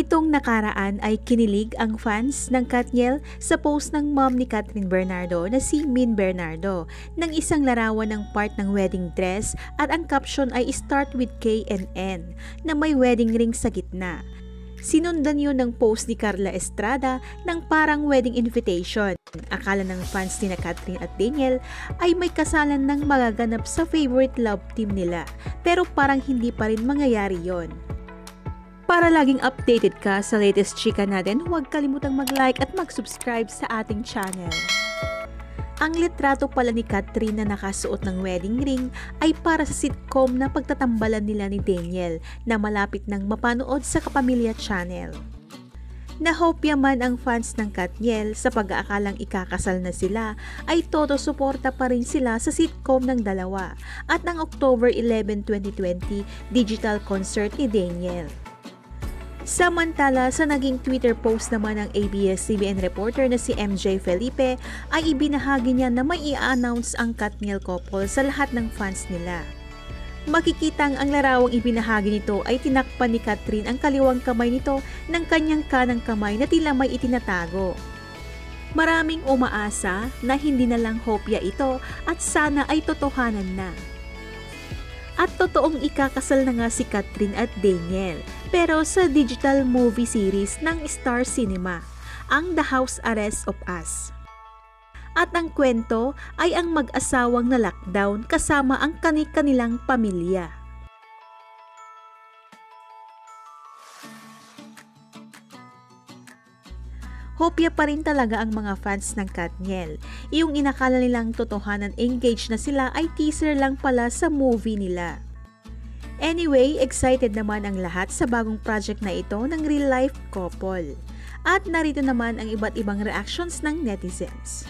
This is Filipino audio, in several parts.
Nitong nakaraan ay kinilig ang fans ng Katniel sa post ng mom ni Kathryn Bernardo na si Min Bernardo ng isang larawan ng part ng wedding dress at ang caption ay "Start with K and N" na may wedding ring sa gitna. Sinundan yun ng post ni Carla Estrada ng parang wedding invitation. Akala ng fans ni Kathryn at Daniel ay may kasalan ng magaganap sa favorite love team nila, pero parang hindi pa rin mangyayari yon. Para laging updated ka sa latest chika natin, huwag kalimutang mag-like at mag-subscribe sa ating channel. Ang litrato pala ni Kathryn na nakasuot ng wedding ring ay para sa sitcom na pagtatambalan nila ni Daniel na malapit nang mapanood sa Kapamilya Channel. Nahopya man ang fans ng Katniel sa pag-aakalang ikakasal na sila ay todo suporta pa rin sila sa sitcom ng dalawa at ng October 11, 2020 digital concert ni Daniel. Samantala, sa naging Twitter post naman ng ABS-CBN reporter na si MJ Felipe ay ibinahagi niya na may i-announce ang Katniel couple sa lahat ng fans nila. Makikitang ang larawang ibinahagi nito ay tinakpan ni Kathryn ang kaliwang kamay nito ng kanyang kanang kamay na tila may itinatago. Maraming umaasa na hindi na lang hopya ito at sana ay totohanan na. At totoong ikakasal na nga si Kathryn at Daniel, pero sa digital movie series ng Star Cinema, ang The House Arrest of Us. At ang kwento ay ang mag-asawang na lockdown kasama ang kanilang pamilya. Hopya pa rin talaga ang mga fans ng Katniel. Yung inakala nilang totohanan engaged na sila ay teaser lang pala sa movie nila. Anyway, excited naman ang lahat sa bagong project na ito ng real-life couple. At narito naman ang iba't ibang reactions ng netizens.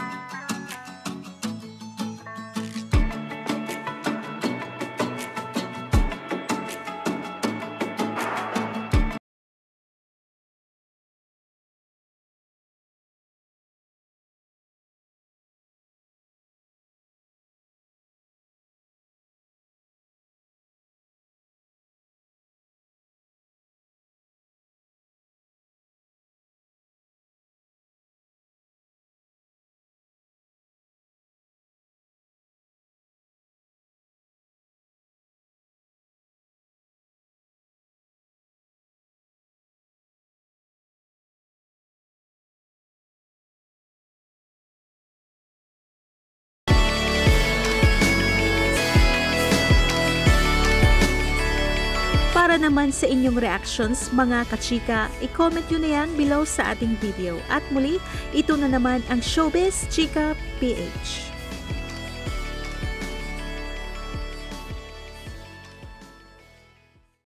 Para naman sa inyong reactions mga kachika, i-comment nyo na yan below sa ating video. At muli, ito na naman ang Showbiz Chika PH.